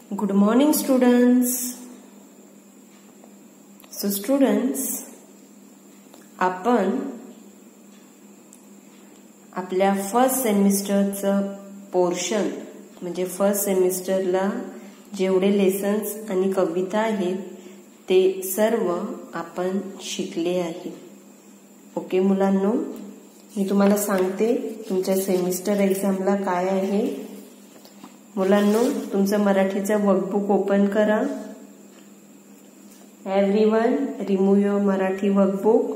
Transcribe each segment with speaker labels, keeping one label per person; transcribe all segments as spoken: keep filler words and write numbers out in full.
Speaker 1: Good morning students. So students, आपण आपल्या first सेमिस्टरचं पोर्शन म्हणजे फर्स्ट सेमिस्टरला जेवढे लेसन्स आणि कविता आहेत ते सर्व आपण शिकले आहे. ओके मुलांनो, मी तुम्हाला सांगते तुमच्या सेमिस्टर एक्झामला काय आहे. मुलांनो, तुमचं मराठीचं वर्कबुक ओपन करा. Everyone remove your Marathi workbook.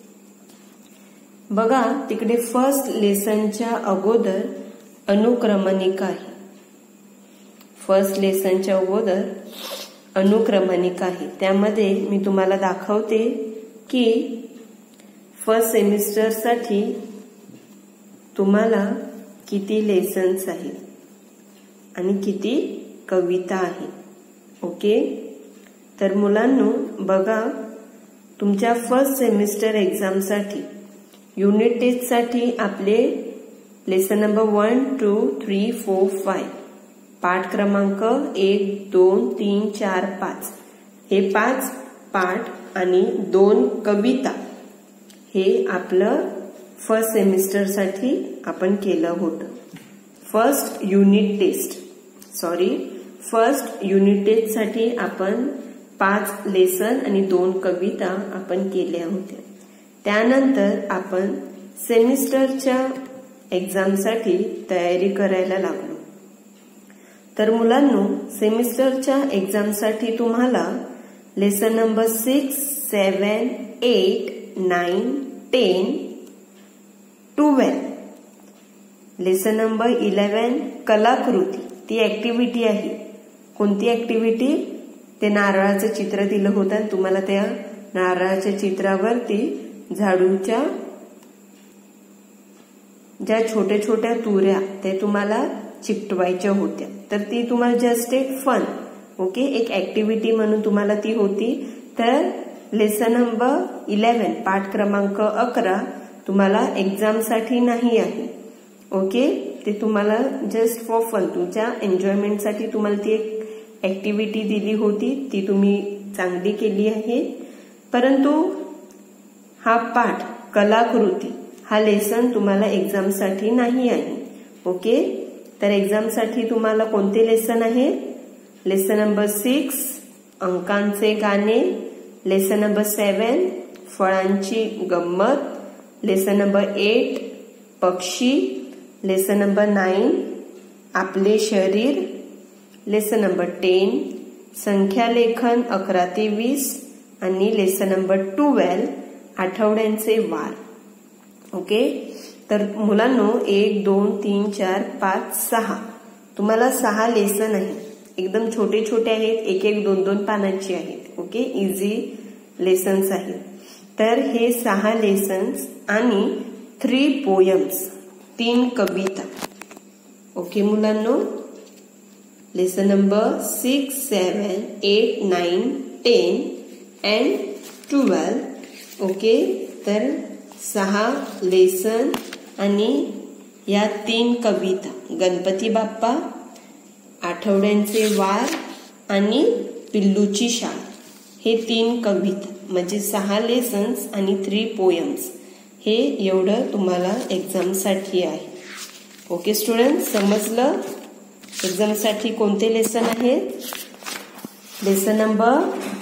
Speaker 1: बघा, तिकडे फर्स्ट लेसनच्या अगोदर अनुक्रमणिका आहे. फर्स्ट लेसनच्या अगोदर अनुक्रमणिका आहे. त्यामध्ये मी तुम्हाला दाखवते की फर्स्ट सेमिस्टरसाठी तुम्हाला किती लेसन्स आहेत आणि किती कविता आहे. ओके, तर मुलांनो बघा, तुमच्या फर्स्ट सेमिस्टर एक्झामसाठी युनिट टेस्टसाठी आपले lesson number one two three four five पाठ क्रमांक एक दोन तीन चार पाच हे पाच पाठ आणि दोन कविता हे आपलं फर्स्ट सेमिस्टरसाठी आपण केलं होतं. First unit test sorry first unit test साठी आपण पाच लेसन आणि दोन कविता आपण केल्या होत्या. त्यानंतर आपण सेमिस्टरच्या एक्झामसाठी तयारी करायला लागलो. तर मुलांनो, सेमिस्टरच्या एक्झामसाठी तुम्हाला lesson number six seven eight nine ten twelve lesson number eleven कलाकृती ती ऍक्टिव्हिटी आहे. कोणती ऍक्टिव्हिटी? ते नारळाचं चित्र दिलं होतं आणि तुम्हाला त्या नारळाच्या चित्रावरती झाडूच्या ज्या छोट्या छोट्या तुऱ्या ते तुम्हाला चिकटवायच्या होत्या. तर ती तुम्हाला जस्ट एक फन ओके एक ऍक्टिव्हिटी म्हणून तुम्हाला ती होती. तर लेसन नंबर इलेवन पाठ क्रमांक अकरा तुम्हाला एक्झामसाठी नाही आहे. ओके, ते तुम्हाला जस्ट फॉर फन तुमच्या एन्जॉयमेंटसाठी तुम्हाला ती एक ऍक्टिव्हिटी दिली होती. ती तुम्ही चांगली केली आहे. परंतु हा पाठ कलाकृती हा लेसन तुम्हाला एक्झामसाठी नाही आहे. ओके, तर एक्झामसाठी तुम्हाला कोणते लेसन आहे? लेसन नंबर सिक्स अंकांचे गाणे, लेसन नंबर सेवन फळांची गंमत, लेसन नंबर एट पक्षी, लेसन नंबर नाईन आपले शरीर, लेसन नंबर टेन संख्यालेखन अकरा ते वीस आणि लेसन नंबर ट्वेल्व आठवड्यांचे वार. ओके, तर मुलांनो एक दोन तीन चार पाच सहा तुम्हाला सहा लेसन आहेत. एकदम छोटे छोटे आहेत, एक एक दोन दोन पानांची आहेत. ओके, इझी लेसन्स आहेत. तर हे सहा लेसन्स आणि थ्री पोयम्स तीन कविता. ओके मुलांनो, lesson number six seven eight nine ten and twelve. Okay, तर सहा लेसन आणि या तीन कविता, गणपती बाप्पा, आठवड्यांचे वार आणि पिल्लूची शाळा हे तीन कविता म्हणजे सहा लेसन्स आणि थ्री पोयम्स हे एवढं तुम्हाला एक्झामसाठी आहे. ओके स्टुडंट, समजलं एक्झामसाठी कोणते लेसन आहेत? Lesson number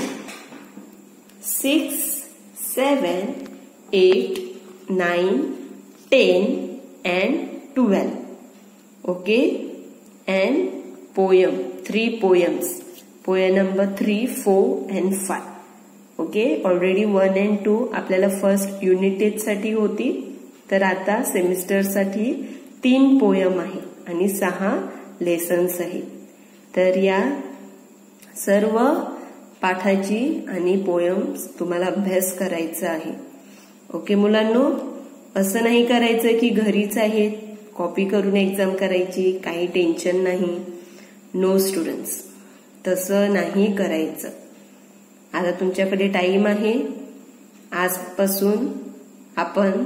Speaker 1: six seven eight nine ten and twelve. Okay, and poem three poems poem number three four and five. Okay, already one and two आपल्याला फर्स्ट युनिट टेस्ट साठी होती. तर आता सेमिस्टरसाठी तीन पोयम आहे आणि सहा लेसन्स आहेत. तर या सर्व पाठाची आणि पोयम्स तुम्हाला अभ्यास करायचा आहे. ओके मुलांनो, असं नाही करायचं की घरीच आहेत कॉपी करून एक्झाम करायची, काही टेन्शन नाही. नो स्टुडंट्स, तसं नाही करायचं. आता तुमच्याकडे टाइम आहे. आजपासून आपण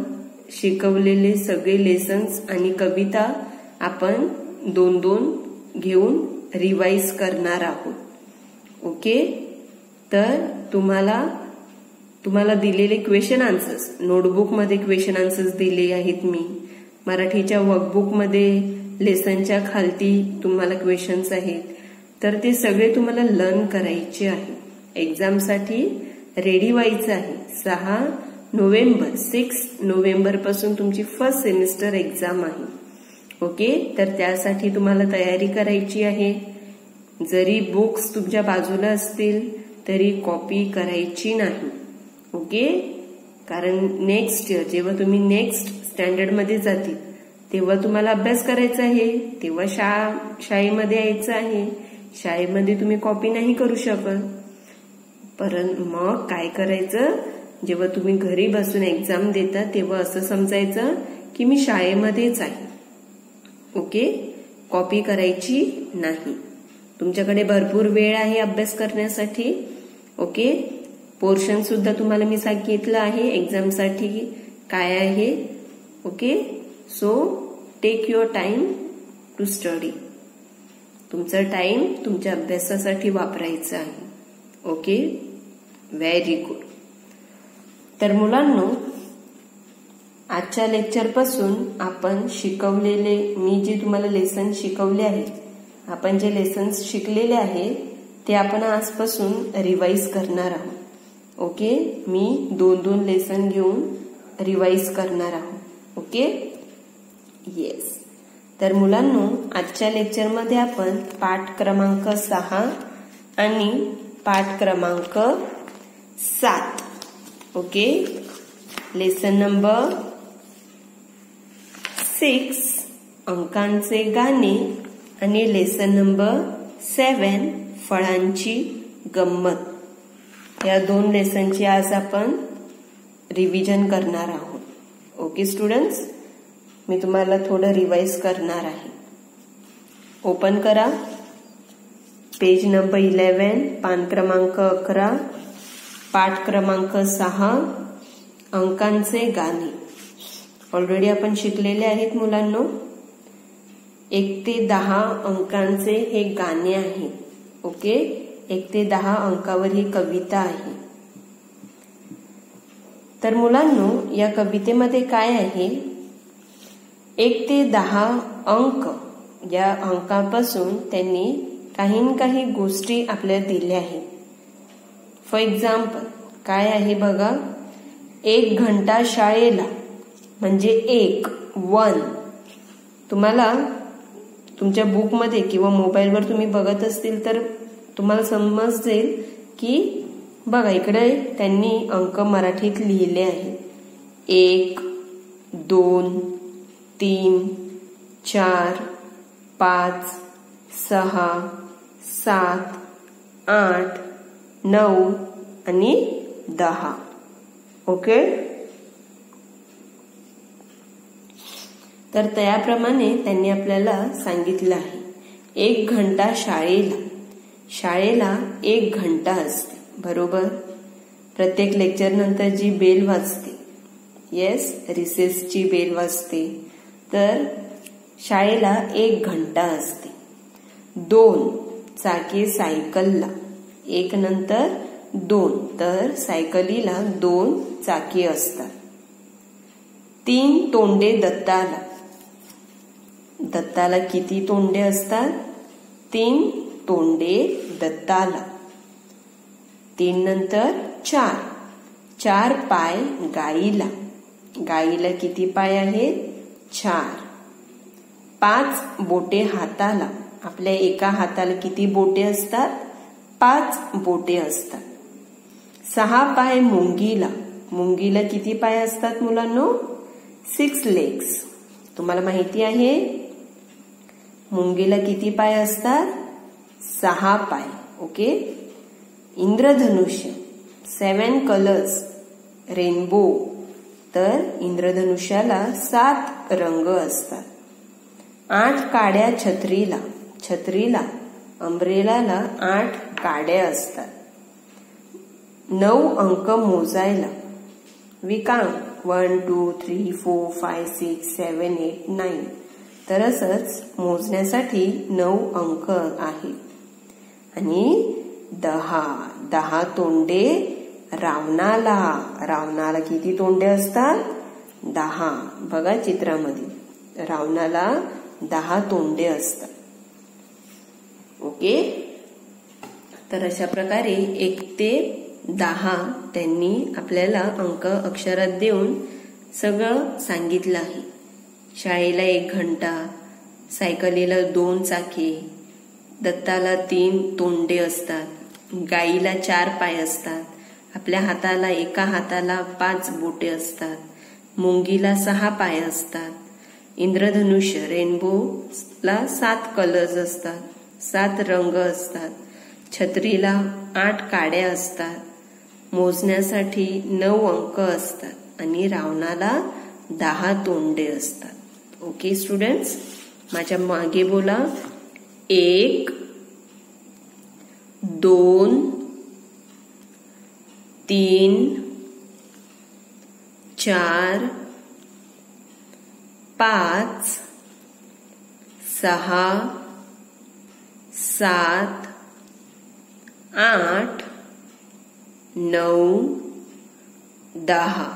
Speaker 1: शिकवलेले सगळे लेसन्स आणि कविता आपण दोन दोन घेऊन रिवाइज करणार आहोत. ओके, तर तुम्हाला तुम्हाला दिलेले क्वेश्चन आन्सर्स नोटबुकमध्ये क्वेश्चन आन्सर्स दिले आहेत मी. मराठीच्या वर्कबुकमध्ये लेसनच्या खालती तुम्हाला क्वेश्चन्स आहेत. तर ते सगळे तुम्हाला लर्न करायचे आहे. एक्झामसाठी रेडी व्हायचं आहे. सहा नोव्हेंबर सिक्स नोव्हेंबर पासून तुमची फर्स्ट सेमिस्टर एक्झाम आहे. ओके, तर त्यासाठी तुम्हाला तयारी करायची आहे. जरी बुक्स तुमच्या बाजूला असतील तरी कॉपी करायची नाही. ओके, कारण नेक्स्ट इयर जेव्हा तुम्ही नेक्स्ट स्टँडर्डमध्ये जातील तेव्हा तुम्हाला अभ्यास करायचा आहे. तेव्हा शाळा शाळेमध्ये यायचं आहे. शाळेमध्ये तुम्ही कॉपी नाही करू शकत. परंतु मग काय करायचं, जेव्हा तुम्ही घरी बसून एक्झाम देता तेव्हा असं समजायचं की मी शाळेमध्येच आहे. ओके, कॉपी करायची नाही. तुमच्याकडे भरपूर वेळ आहे अभ्यास करण्यासाठी. ओके, पोर्शन सुद्धा तुम्हाला मी सांगितलं आहे एक्झामसाठी काय आहे. Okay, so take your time to study. तुमचा टाइम तुमच्या अभ्यासासाठी वापरायचा आहे. Okay, very good. तर मुलांनो, आजच्या लेक्चर पासून आपण शिकवलेले मी जे तुम्हाला लेसन शिकवले आहेत, आपण जे लेसन्स शिकलेले आहेत ते आपण आजपासून रिवाइज करणार आहोत. ओके, मी दोन दोन लेसन घेऊन रिवाइज करणार आहोत. Okay, yes. तर मुलांनो, आजच्या लेक्चरमध्ये आपण पाठ क्रमांक सहा आणि पाठ क्रमांक सात. ओके, लेसन नंबर सिक्स अंकांचे गाणे आणि लेसन नंबर सेवन फळांची गंमत, या दोन लेसनची आज आपण रिव्हिजन करणार आहोत. ओके स्टुडंट्स, मी तुम्हाला थोडं रिवाइज करणार आहे. ओपन करा पेज नंबर इलेवन, पान क्रमांक अकरा, पाठ क्रमांक सहा, अंकांचे गाणे. ऑलरेडी आपण शिकलेले आहेत मुलांनो. एक ते दहा अंकांचे हे गाणे आहे. ओके, एक ते दहा अंकावर ही कविता आहे. तर मुलांनो, या कवितेमध्ये काय आहे, एक ते दहा अंक, या अंकापासून त्यांनी काही न काही गोष्टी आपल्याला दिल्या आहेत. फॉर एक्झाम्पल काय आहे बघा, एक घंटा शाळेला म्हणजे एक वन. तुम्हाला तुमच्या बुकमध्ये किंवा मोबाईलवर तुम्ही बघत असतील तर तुम्हाला समजेल की बघा इकडे त्यांनी अंक मराठीत लिहिले आहेत. एक, दोन, तीन, चार, पाच, सहा, सात, आठ, नऊ आणि दहा. ओके, तर त्याप्रमाणे त्यांनी आपल्याला सांगितलं आहे एक घंटा शाळेला. शाळेला एक घंटा असते, बरोबर. प्रत्येक लेक्चर नंतर जी बेल वाजते, येस, रिसेसची बेल वाजते, तर शाळेला एक घंटा असते. दोन चाके सायकलला, एक नंतर दोन, तर सायकलीला दोन चाके असतात. तीन तोंडे दत्ताला, दत्ताला किती तोंडे असतात, तीन तोंडे दत्ताला. तीन नंतर चार, चार पाय गाईला, गाईला किती पाय आहेत, चार. पाच बोटे हाताला, आपल्या एका हाताला किती बोटे असतात, पाच बोटे असतात. सहा पाय मुंगीला, मुंगीला किती पाय असतात मुलांनो, सिक्स लेग्स. तुम्हाला माहिती आहे मुंगीला किती पाय असतात, सहा पाय. ओके, इंद्रधनुष्य, सेवन कलर्स, रेनबो, तर इंद्रधनुष्याला सात रंग असतात. आठ काड्या छत्रीला, छत्रीला अम्ब्रेलाला आठ काड्या असतात. नऊ अंक मोजायला, we count one two three four five six seven eight nine. तर असंच मोजण्यासाठी नऊ अंक आहेत. आणि दहा दहा तोंडे रावणाला. रावणाला किती तोंडे असतात? दहा. बघा चित्रामध्ये रावणाला दहा तोंडे असतात. ओके. तर अशा प्रकारे एक ते दहा त्यांनी आपल्याला अंक अक्षरात देऊन सगळं सांगितलं आहे. शाळेला एक घंटा, सायकलीला दोन चाके, दत्ताला तीन तोंडे असतात, गाईला चार पाय असतात, आपल्या हाताला एका हाताला पाच बोटे असतात, मुंगीला सहा पाय असतात, इंद्रधनुष्य रेनबोला सात कलर्स असतात, सात रंग असतात, छत्रीला आठ काड्या असतात, मोजण्यासाठी नऊ अंक असतात आणि रावणाला दहा तोंडे असतात. ओके स्टुडंट्स, माझ्या मागे बोला. एक, दोन, तीन, चार, पाच, सहा, सात, आठ, नऊ, दहा.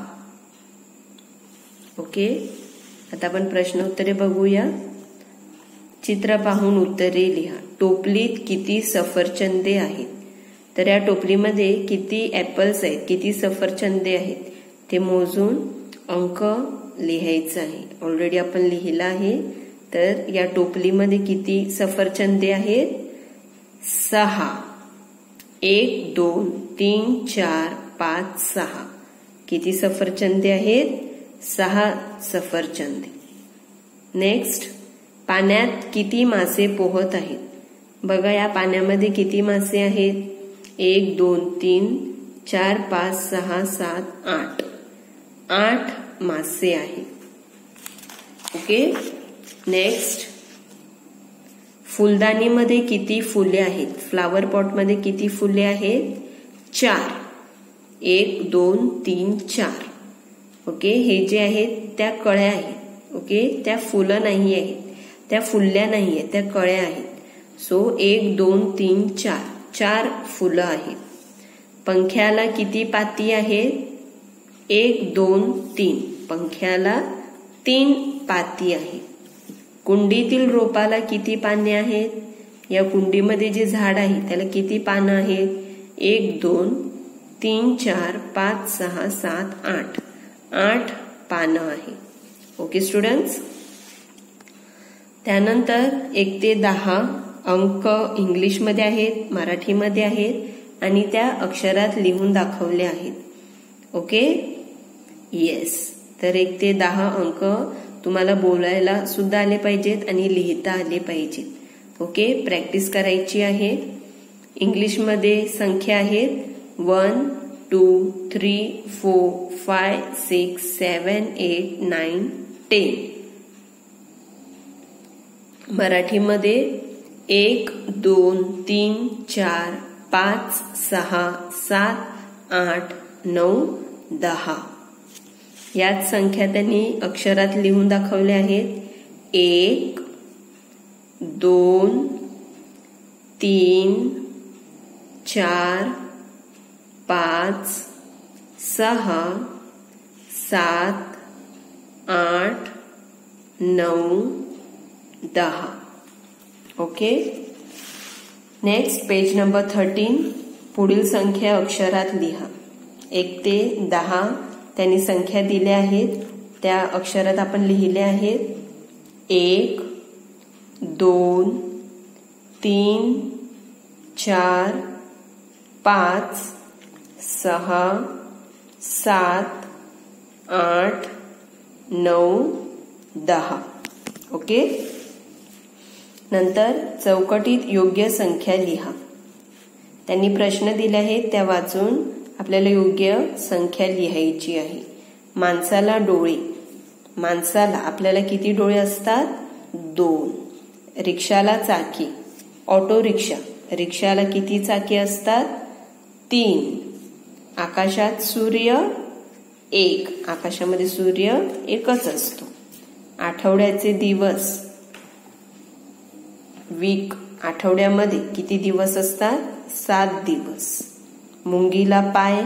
Speaker 1: ओके. आता आपण प्रश्न उत्तरे बघूया. चित्र पाहून उत्तरे लिहा. टोपलीत किती सफरचंदे आहेत? तर या टोपलीमध्ये किती ऍपल्स आहेत, किती सफरचंदे आहेत ते मोजून अंक लिहायचं आहे. ऑलरेडी आपण लिहिलं आहे. तर या टोपलीमध्ये किती सफरचंदे आहेत? सहा. एक, दोन, तीन, चार, पाच, सहा. किती सफरचंदे आहेत? सहा सफरचंदे. नेक्स्ट, पाण्यात किती मासे पोहत आहेत? बघा या पाण्यामध्ये किती मासे आहेत? एक, दोन, तीन, चार, पाच, सहा, सात, आठ. आठ मासे आहेत. ओके. नेक्स्ट, फुलदाणीमध्ये किती फुले आहेत? फ्लावर पॉटमध्ये किती फुले आहेत? चार. एक, दोन, तीन, चार. ओके. हे जे आहेत त्या कळ्या आहेत. ओके. त्या फुलं नाही आहेत, त्या फुलल्या नाही आहेत, त्या कळ्या आहेत. सो एक, दोन, तीन, चार. चार फुलं आहेत. पंख्याला किती पाती आहेत? एक, दोन, तीन. पंख्याला तीन पाती आहेत. कुंडीतील रोपाला किती पाने आहेत? या कुंडीमध्ये जे झाड आहे त्याला किती पानं आहेत? एक, दोन, तीन, चार, पाच, सहा, सात, आठ. आठ पानं आहे. Okay students. त्यानंतर एक ते दहा अंक इंग्लिशमध्ये आहेत, मराठीमध्ये आहेत आणि त्या अक्षरात लिहून दाखवले आहेत. ओके. येस. तर एक ते दहा अंक तुम्हाला बोलायला सुद्धा आले पाहिजेत आणि लिहिता आले पाहिजेत. ओके. प्रॅक्टिस करायची आहे. इंग्लिशमध्ये संख्या आहेत one, two, three, four, five, six, seven, eight, nine, ten. मराठीमध्ये एक, दोन, तीन, चार, पाच, सहा, सात, आठ, नऊ, दहा. याच संख्या त्यांनी अक्षरात लिहून दाखवल्या आहेत. एक, दोन, तीन, चार, पाच, सहा, सात, आठ, नऊ, दहा. Okay. Next page number thirteen. पुढील संख्या अक्षरात लिहा. एक ते दहा त्यांनी संख्या दिल्या आहेत, त्या अक्षरात आपण लिहिले आहेत. एक, दोन, तीन, चार, पाच, सहा, सात, आठ, नऊ, दहा. ओके. नंतर चौकटीत योग्य संख्या लिहा. त्यांनी प्रश्न दिले आहेत त्या वाचून आपल्याला योग्य संख्या लिहायची आहे. माणसाला डोळे. माणसाला आपल्याला किती डोळे असतात? दोन. रिक्षाला चाकी. Auto rickshaw. रिक्षाला किती चाके असतात? तीन. आकाशात सूर्य एक. आकाशामध्ये सूर्य एकच असतो. आठवड्याचे दिवस वीक आठवड्यामध्ये किती दिवस असतात? सात दिवस. मुंगीला पाय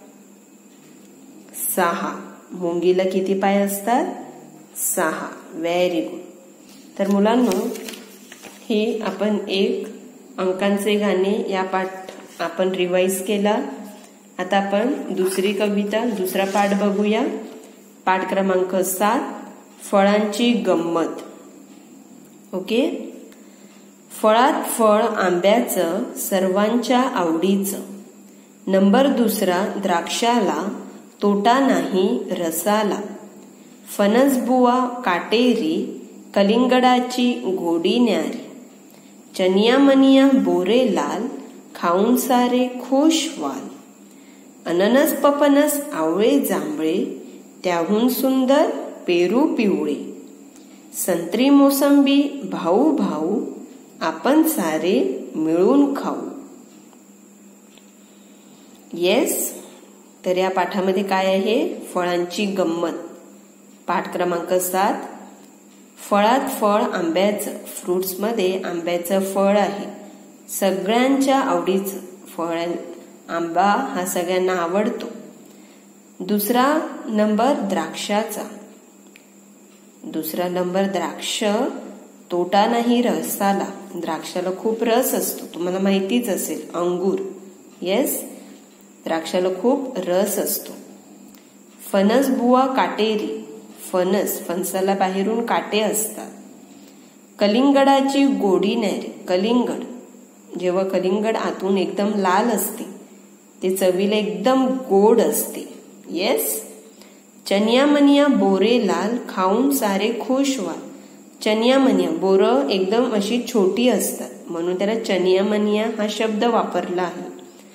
Speaker 1: सहा. मुंगीला किती पाय असतात? सहा. Very good. तर मुलांनो, हे आपण एक अंकांचे गाणे या पाठ आपण रिवाइज केला. आता आपण दुसरी कविता, दुसरा पाठ बघूया. पाठ क्रमांक सात, फळांची गंमत. ओके. फळात फळ आंब्याचं सर्वांच्या आवडीचं. नंबर दुसरा द्राक्षाला, तोटा नाही रसाला. फणसबुवा काटेरी, कलिंगडाची गोडी न्यारी. चनियामनिया बोरे लाल, खाऊन सारे खुश व्हाल. अननस पपनस आवळे जांभळे, त्याहून सुंदर पेरू पिवळे. संत्री मोसंबी भाऊ भाऊ, आपण सारे मिळून खाऊ. येस. तर या पाठामध्ये काय आहे? फळांची गंमत. पाठ क्रमांक सात, फळात फळ आंब्याचं. फ्रुट्समध्ये आंब्याचं फळ आहे, सगळ्यांच्या आवडीचं फळ. आंबा हा सगळ्यांना आवडतो. दुसरा नंबर द्राक्षाचा. दुसरा नंबर द्राक्ष, तोटा नाही रसाला. द्राक्षाला खूप रस असतो, तुम्हाला माहितीच असेल. अंगूर. येस, द्राक्षाला खूप रस असतो. फणस बुवा काटेरी. फणस, फणसाला बाहेरून काटे असतात. कलिंगडाची गोडी न्यारी. कलिंगड, जेव्हा कलिंगड आतून एकदम लाल असते, ते चवीला एकदम गोड असते. येस. चनियामनिया बोरे लाल, खाऊन सारे खुश व्हाल. चनियामनिया, बोरं एकदम अशी छोटी असतात, म्हणून त्याला चनियामनिया हा शब्द वापरला आहे.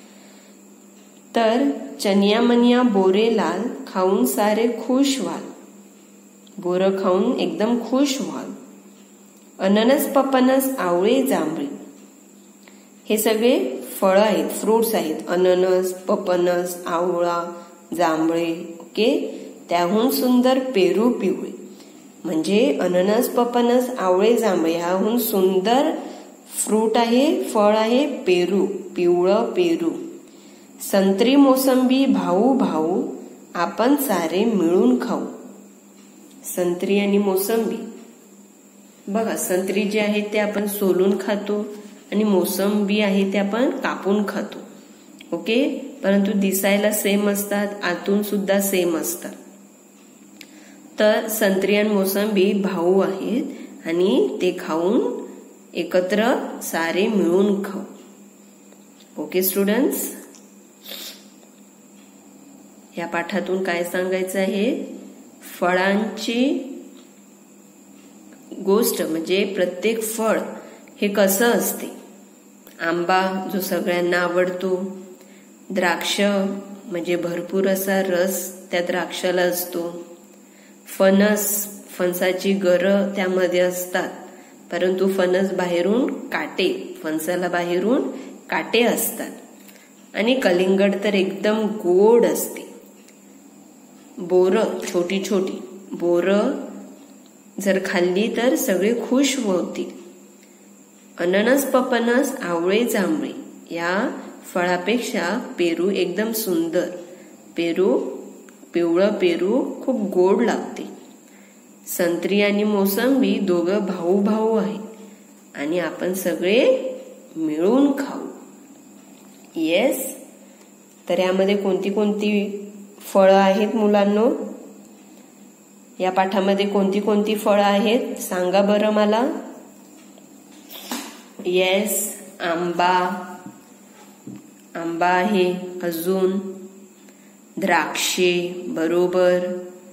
Speaker 1: तर चनियामनिया बोरे लाल, खाऊन सारे खुश व्हाल. बोरं खाऊन एकदम खुश व्हाल. अननस पपनस आवळे जांभळे. हे सगळे फळं आहेत, फ्रुट्स आहेत. अननस, पपनस, आवळा, जांभळे. ओके. त्याहून सुंदर पेरू पिवळे. म्हणजे अननस, पपनस, आवळे, जांभळे ह्याहून सुंदर फ्रूट आहे, फळ आहे पेरू, पिवळं पेरू. संत्री मोसंबी भाऊ भाऊ, आपण सारे मिळून खाऊ. संत्री आणि मोसंबी बघा, संत्री जे आहे ते आपण सोलून खातो आणि मोसंबी आहे ते आपण कापून खातो. ओके. परंतु दिसायला सेम असतात, आतून सुद्धा सेम असतात. तर संत्री आणि मोसंबी भाऊ आहेत आणि ते खाऊन एकत्र सारे मिळून खाऊ. ओके स्टुडंट्स, या पाठातून काय सांगायचं आहे? फळांची गोष्ट म्हणजे प्रत्येक फळ हे कसं असते. आंबा जो सगळ्यांना आवडतो. द्राक्ष म्हणजे भरपूर असा रस त्या द्राक्षाला असतो. फणस, फणसाची गरं त्यामध्ये असतात, परंतु फणस बाहेरून काटे, फणसाला बाहेरून काटे असतात. आणि कलिंगड तर एकदम गोड असते. बोरं छोटी छोटी, बोरं जर खाल्ली तर सगळे खुश होतील. अननस पपनस आवळे जांभळे या फळापेक्षा पेरू एकदम सुंदर. पेरू, पिवळं पेरू खूप गोड लागते. संत्री आणि मोसंबी दोघं भाऊ भाऊ आहेत आणि आपण सगळे मिळून खाऊ. येस. तर यामध्ये कोणती कोणती फळं आहेत मुलांनो? या पाठामध्ये कोणती कोणती फळं आहेत सांगा बरं मला. येस, आंबा, आंबा आहे. अजून द्राक्षे, बरोबर.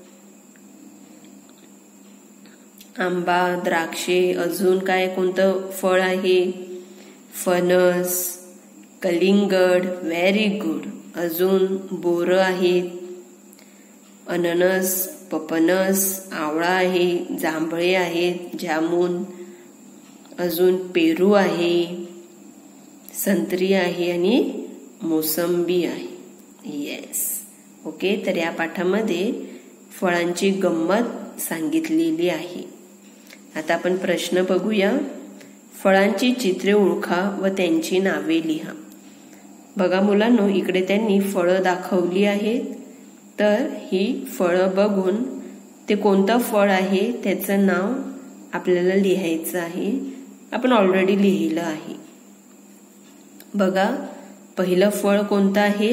Speaker 1: आंबा, द्राक्षे. अजून काय कोणतं फळ आहे? फणस, कलिंगड. Very good. अजून बोरं आहेत. अननस, पपनस, आवळा आहे, जांभळे आहेत, जामून. अजून पेरू आहे, संत्री आहे आणि मोसंबी आहे. येस. ओके. तर या पाठामध्ये फळांची गंमत सांगितलेली आहे. आता आपण प्रश्न बघूया. फळांची चित्रे ओळखा व त्यांची नावे लिहा. बघा मुलांनो, इकडे त्यांनी फळं दाखवली आहेत. तर ही फळं बघून ते कोणतं फळ आहे त्याचं नाव आपल्याला लिहायचं आहे. आपण ऑलरेडी लिहिलं आहे. बघा, पहिलं फळ कोणतं आहे?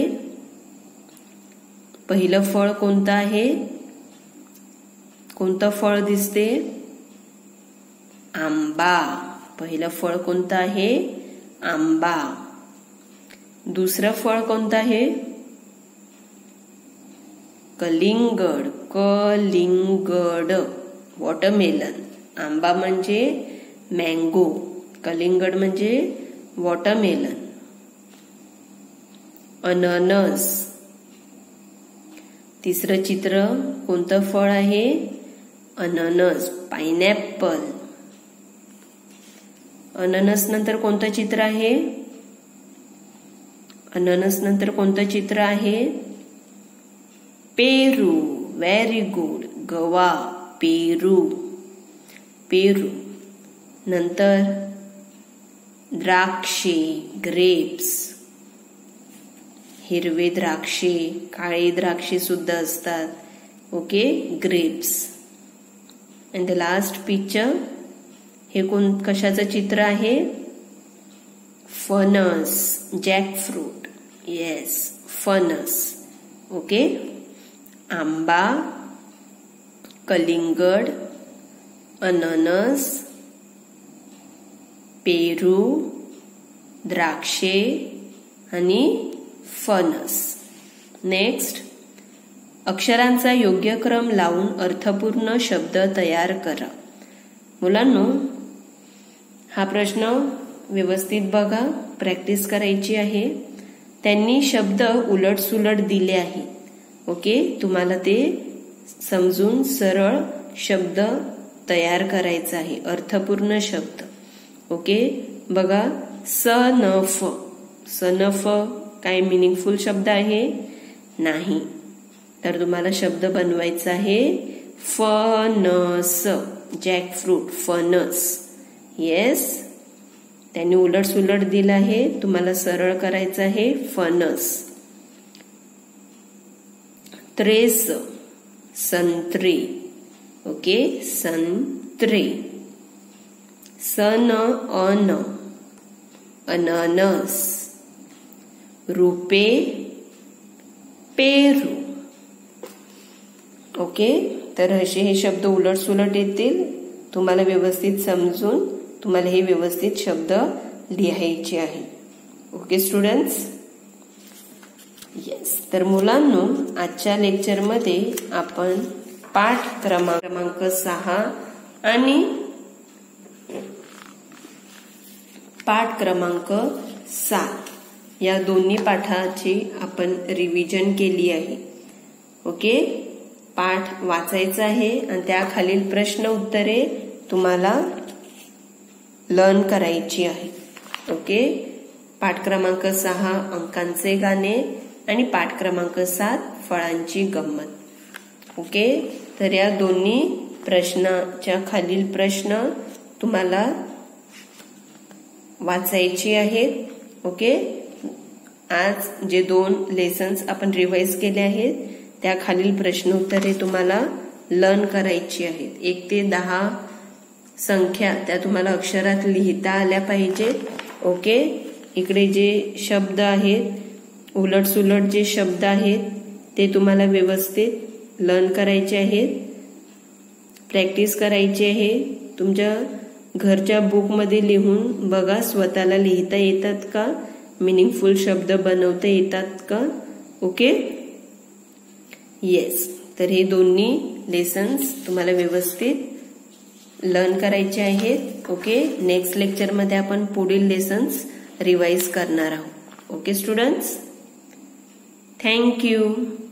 Speaker 1: पहिलं फळ कोणतं आहे? कोणतं फळ दिसते? आंबा. पहिलं फळ कोणतं आहे? आंबा. दुसरं फळ कोणतं आहे? कलिंगड. कलिंगड. वॉटरमेलन. आंबा म्हणजे मँगो, कलिंगड म्हणजे वॉटरमेलन. अननस. तिसरं चित्र कोणतं फळ आहे? अननस, पायनॅपल. अननस नंतर कोणतं चित्र आहे? अननस नंतर कोणतं चित्र आहे? पेरू. Very good. गवा, पेरू. पेरू नंतर द्राक्षे, ग्रेप्स. हिरवे द्राक्षे, काळे द्राक्षे सुद्धा असतात. Okay, grapes. And the last picture, हे कोण कशाचं चित्र आहे? फणस, जॅकफ्रूट. येस, फणस. ओके, आंबा, कलिंगड, अननस, पेरू, द्राक्षे आणि फणस. नेक्स्ट, अक्षरांचा योग्य क्रम लावून अर्थपूर्ण शब्द तयार करा. मुलांनो, हा प्रश्न व्यवस्थित बघा, प्रॅक्टिस करायची आहे. त्यांनी शब्द उलट सुलट दिले आहे. ओके, तुम्हाला ते समजून सरळ शब्द तयार करायचा आहे, अर्थपूर्ण शब्द. ओके, बघा, सनफ. सनफ काय मिनिंगफुल शब्द आहे? नाही. तर तुम्हाला शब्द बनवायचा आहे फणस, जॅकफ्रूट, फणस. येस, त्यांनी उलट सुलट दिलं आहे, तुम्हाला सरळ करायचं आहे फणस. त्रेस, संत्रे. ओके, संत्रे. सन अन, अननस. रुपे, पेरू. ओके, तर असे हे शब्द उलट सुलट येतील. तुम्हाला व्यवस्थित समजून तुम्हाला हे व्यवस्थित शब्द लिहायचे आहे. Okay students. येस, तर मुलांनो, आजच्या लेक्चरमध्ये आपण पाठ क्रमांक क्रमांक सहा आणि पाठ क्रमांक सात या दोन्ही पाठाची आपण रिव्हिजन केली आहे. ओके, पाठ वाचायचा आहे आणि त्याखालील प्रश्न उत्तरे तुम्हाला लर्न करायची आहे. ओके, पाठ क्रमांक सहा अंकांचे गाणे आणि पाठ क्रमांक सात फळांची गंमत. ओके, तर या दोन्ही प्रश्नाच्या खालील प्रश्न तुम्हाला वाचायची आहेत. ओके, आज जे दोन लेसन्स आपण रिवाइज केले आहेत त्या खालील प्रश्न उत्तरे तुम्हाला लर्न करायची आहेत. एक ते दहा संख्या त्या तुम्हाला अक्षरात लिहिता आल्या पाहिजेत. ओके, इकडे जे शब्द आहेत उलट सुलट जे शब्द आहेत ते तुम्हाला व्यवस्थित लर्न करायचे आहेत, प्रॅक्टिस करायची आहे. तुमच्या घरच्या बुकमध्ये लिहून बघा, स्वतःला लिहिता येतात का, मिनिंगफुल शब्द बनवता येतात का. ओके, येस, तर हे दोन्ही लेसन्स तुम्हाला व्यवस्थित लर्न करायचे आहेत. ओके, नेक्स्ट लेक्चरमध्ये आपण पुढील लेसन्स रिवाइज करणार आहोत. Okay students, thank you.